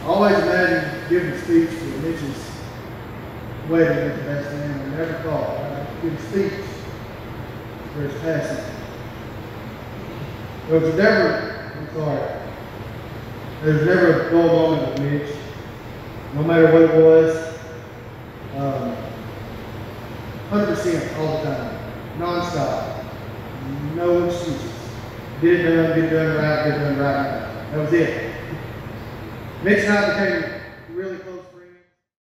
I always imagine giving a speech to Mitch's wedding at the best man. I never thought I'd give a speech for his passing. There was never a dull moment with Mitch, no matter what it was. 100% all the time, non-stop, no excuses. Get it done right now. That was it. Mitch and I became